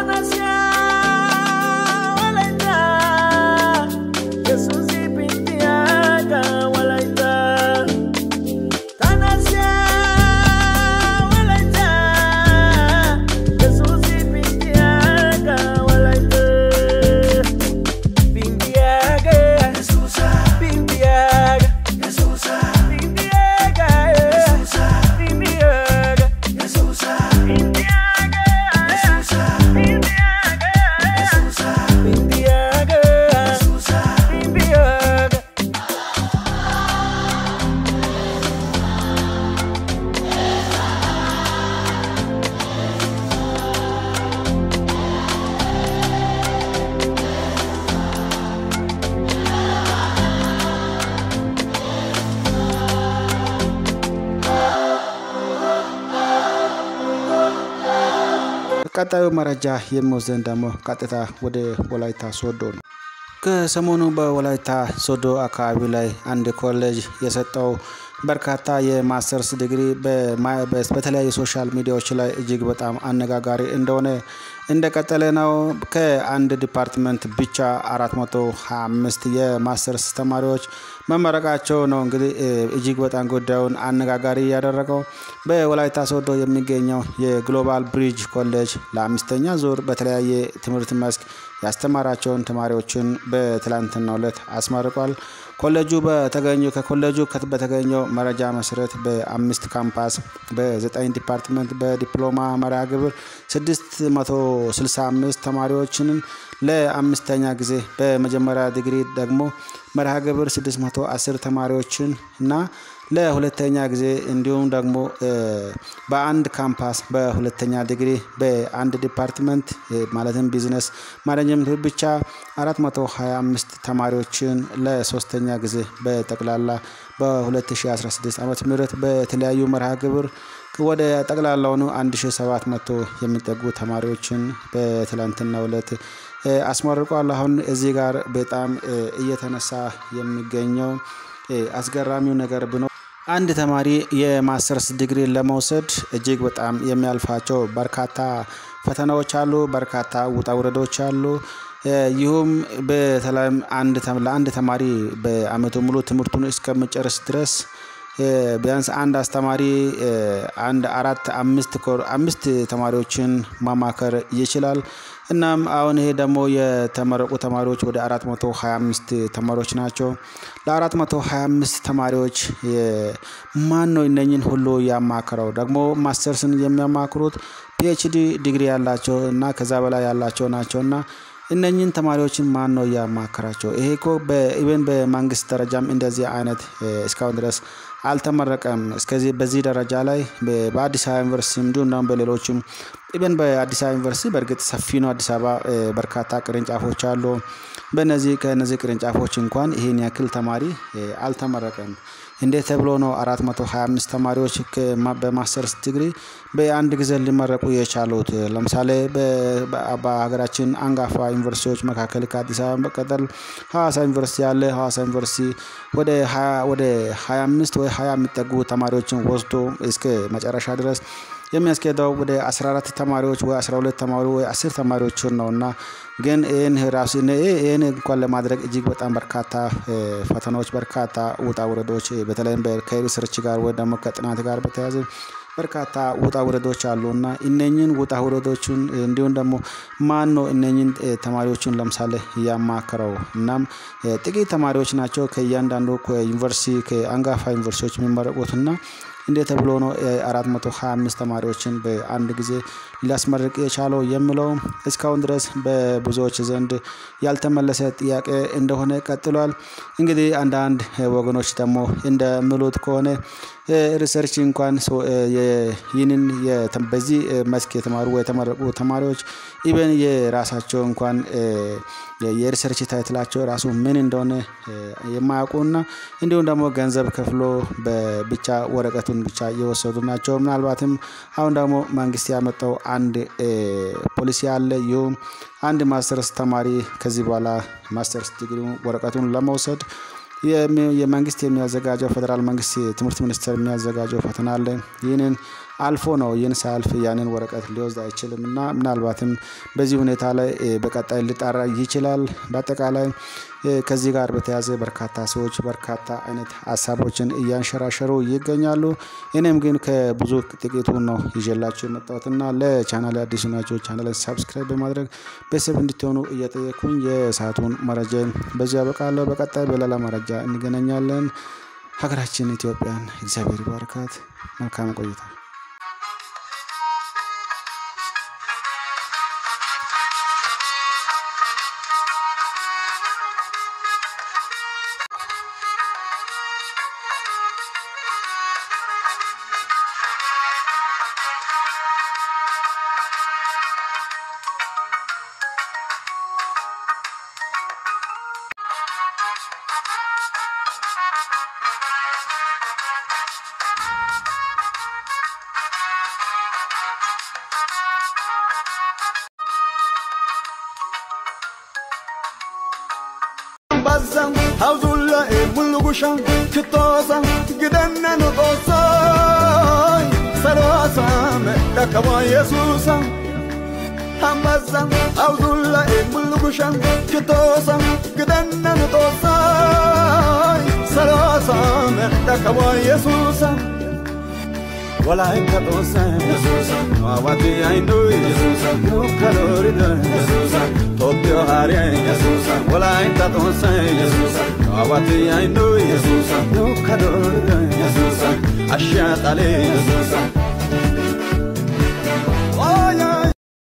ቀጣዩ መረጃ የሚወስደን ደግሞ ቀጥታ ወደ ወላይታ ሶዶ ነው። ከሰሞኑ በወላይታ ሶዶ አካባቢ ላይ አንድ ኮሌጅ የሰጠው በርካታ የማስተርስ ዲግሪ በተለያዩ ሶሻል ሚዲያዎች ላይ እጅግ በጣም አነጋጋሪ እንደሆነ እንደቀጠለ ነው። ከአንድ ዲፓርትመንት ብቻ 425 የማስተርስ ተማሪዎች መመረቃቸው ነው እንግዲህ እጅግ በጣም ጉዳዩን አነጋጋሪ ያደረገው። በወላይታ ሶዶ የሚገኘው የግሎባል ብሪጅ ኮሌጅ ለአምስተኛ ዙር በተለያየ ትምህርት መስክ ያስተማራቸውን ተማሪዎችን በትላንትናው ዕለት አስመርቋል። ኮሌጁ በተገኘው መረጃ መሰረት በ5 ካምፓስ በ9 ዲፓርትመንት በዲፕሎማ መርሃ ግብር 665 ተማሪዎችን ለአምስተኛ ጊዜ በመጀመሪያ ዲግሪ ደግሞ መርሃ ግብር 610 ተማሪዎችን እና ለሁለተኛ ጊዜ እንዲሁም ደግሞ በአንድ ካምፓስ በሁለተኛ ዲግሪ በአንድ ዲፓርትመንት ማለትም ቢዝነስ ማኔጅመንት ብቻ 425 ተማሪዎችን ለሶስተኛ ጊዜ በጠቅላላ በ2016 ዓመተ ምህረት በተለያዩ መርሃ ግብር ወደ ጠቅላላው 1700 የሚጠጉ ተማሪዎችን በትላንትናው ዕለት አስመርቋል። አሁን እዚህ ጋር በጣም እየተነሳ የሚገኘው አስገራሚው ነገር ብኖ አንድ ተማሪ የማስተርስ ዲግሪ ለመውሰድ እጅግ በጣም የሚያልፋቸው በርካታ ፈተናዎች አሉ፣ በርካታ ውጣ ውረዶች አሉ። ይሁም በተለይም ለአንድ ተማሪ በአመቱ ሙሉ ትምህርቱን እስከመጨረስ ድረስ ቢያንስ አንድ አስተማሪ አንድ 4-5 ተማሪዎችን ማማከር ይችላል። እናም አሁን ይሄ ደግሞ የተመረቁ ተማሪዎች ወደ 425 ተማሪዎች ናቸው። ለ425 ተማሪዎች ማን ነው እነኚህን ሁሉ ያማከረው? ደግሞ ማስተርስን የሚያማክሩት ፒኤችዲ ዲግሪ ያላቸው እና ከዛ በላይ ያላቸው ናቸውና እነኚህን ተማሪዎችን ማን ነው ያማከራቸው? ይሄ እኮ በኢቨን በመንግስት ደረጃም እንደዚህ አይነት እስካሁን ድረስ አልተመረቀም። እስከዚህ በዚህ ደረጃ ላይ በአዲስ አበባ ዩኒቨርሲቲ እንዲሁም ደግሞ በሌሎችም ኢቨን በአዲስ አበባ ዩኒቨርሲቲ በእርግጥ ሰፊ ነው። አዲስ አበባ በርካታ ቅርንጫፎች አሉ። ከነዚህ ቅርንጫፎች እንኳን ይሄን ያክል ተማሪ አልተመረቀም። እንዴት ተብሎ ነው 425 ተማሪዎች በማስተርስ ዲግሪ በአንድ ጊዜ ሊመረቁ የቻሉት? ለምሳሌ በሀገራችን አንጋፋ ዩኒቨርሲቲዎች መካከል ከአዲስ አበባ በቀጠል ሐዋሳ ዩኒቨርሲቲ ያለ ሐዋሳ ዩኒቨርሲቲ ወደ 25 ወይ 20 የሚጠጉ ተማሪዎችን ወስዶ እስከ መጨረሻ ድረስ የሚያስኬደው ወደ 14 ተማሪዎች ወይ 12 ተማሪዎች ወይ 10 ተማሪዎችን ነውና ግን ይሄን እንኳን ለማድረግ እጅግ በጣም በርካታ ፈተናዎች በርካታ ውጣ ውረዶች በተለይም ከሪሰርች ጋር ወይ ደግሞ ከጥናት ጋር በተያያዘ በርካታ ውጣ ውረዶች አሉና እነኚህን ውጣ ውረዶችን እንዲሁም ደግሞ ማን ነው እነኚህን ተማሪዎችን ለምሳሌ ያማከረው? እናም ጥቂት ተማሪዎች ናቸው ከእያንዳንዱ ዩኒቨርሲቲ ከአንጋፋ ዩኒቨርሲቲዎች የሚመረቁትና እንዴት ተብሎ ነው 425 ተማሪዎችን በአንድ ጊዜ ሊያስመርቅ የቻለው የሚለው እስካሁን ድረስ በብዙዎች ዘንድ ያልተመለሰ ጥያቄ እንደሆነ ቀጥሏል። እንግዲህ አንዳንድ ወገኖች ደግሞ እንደሚሉት ከሆነ ሪሰርች እንኳን ይህንን በዚህ መስክ የተመረቁ ተማሪዎች ኢቨን የራሳቸው እንኳን የሪሰርች ታይትላቸው ራሱ ምን እንደሆነ የማያውቁና እንዲሁም ደግሞ ገንዘብ ከፍሎ በብቻ ወረቀቱን ብቻ እየወሰዱ ናቸው። ምናልባትም አሁን ደግሞ መንግስት ያመጣው አንድ ፖሊሲ አለ። ይሁን አንድ ማስተርስ ተማሪ ከዚህ በኋላ ማስተርስ ዲግሪ ወረቀቱን ለመውሰድ የመንግስት የሚያዘጋጀው ፌደራል መንግስት ትምህርት ሚኒስቴር የሚያዘጋጀው ፈተና አለ። ይህንን አልፎ ነው ይህን ሳልፍ ያንን ወረቀት ሊወስድ አይችልምና ምናልባትም በዚህ ሁኔታ ላይ በቀጣይ ሊጣራ ይችላል በአጠቃላይ ከዚህ ጋር በተያያዘ በርካታ ሰዎች በርካታ አይነት ሐሳቦችን እያንሸራሸሩ ይገኛሉ እኔም ግን ከብዙ ጥቂቱን ነው ይዤላችሁ የመጣሁትና ለቻናሌ አዲስ ናችሁ ቻናሌን ሰብስክራይብ በማድረግ ቤተሰብ እንድትሆኑ እየጠየቅኩኝ የሰዓቱን መረጃ በዚህ ያበቃለሁ በቀጣይ በሌላ መረጃ እንገናኛለን ሀገራችን ኢትዮጵያን እግዚአብሔር ይባርካት መልካም ቆይታ bazan hawzulla mulugushan kitosa gidanna nutosay sarasa medakwa yesusa hamazan hawzulla mulugushan kitosa gidanna nutosay sarasa medakwa yesusa wala ikatosa yesusa awati aindo yesusa nukalorida yesusa topio haria yesusa wala ikatosa yesusa awati aindo yesusa nukalorida yesusa ashatale yesusa